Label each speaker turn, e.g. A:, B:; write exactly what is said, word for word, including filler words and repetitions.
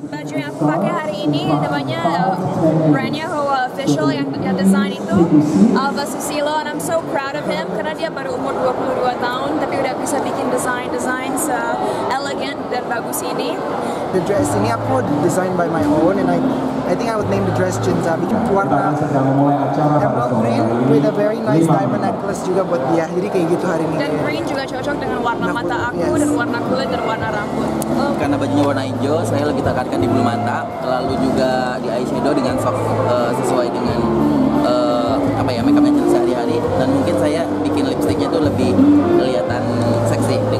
A: Baju yang aku pakai hari ini namanya uh, brandnya Hoa Official, yang, yang desain itu Alva Susilo, and I'm so proud of him karena dia baru umur dua puluh dua tahun tapi udah bisa bikin desain-desain se-elegant dan bagus ini.
B: The dress ini aku design by my own, and I I think I would name the dress Cinta. Warna emerald green with a very nice diamond necklace juga buat dia. Jadi kayak gitu hari ini.
A: Dan green juga cocok dengan warna mata aku,
B: yes.
A: dan warna kulit dan warna rambut.
C: Oh. Karena bajunya warna hijau, saya lebih tekankan di bulu mata, lalu juga di eyeshadow dengan soft uh, sesuai dengan uh, apa ya makeup yang sehari-hari, dan mungkin saya bikin lipstiknya tuh lebih kelihatan seksi